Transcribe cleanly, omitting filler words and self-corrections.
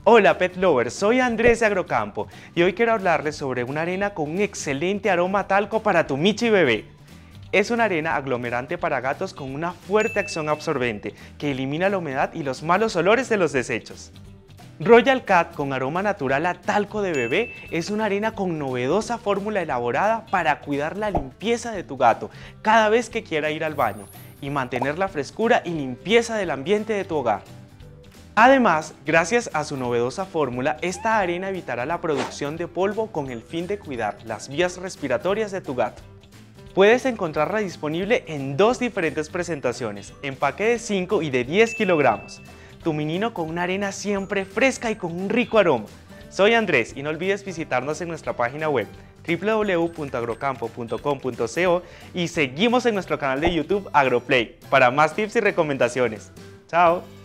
Hola Pet Lovers, soy Andrés de Agrocampo y hoy quiero hablarles sobre una arena con un excelente aroma a talco para tu Michi bebé. Es una arena aglomerante para gatos con una fuerte acción absorbente que elimina la humedad y los malos olores de los desechos. Royal Cat con aroma natural a talco de bebé es una arena con novedosa fórmula elaborada para cuidar la limpieza de tu gato cada vez que quiera ir al baño y mantener la frescura y limpieza del ambiente de tu hogar. Además, gracias a su novedosa fórmula, esta arena evitará la producción de polvo con el fin de cuidar las vías respiratorias de tu gato. Puedes encontrarla disponible en dos diferentes presentaciones, empaque de 5 y de 10 kilogramos. Tu menino con una arena siempre fresca y con un rico aroma. Soy Andrés y no olvides visitarnos en nuestra página web www.agrocampo.com.co y seguimos en nuestro canal de YouTube AgroPlay para más tips y recomendaciones. ¡Chao!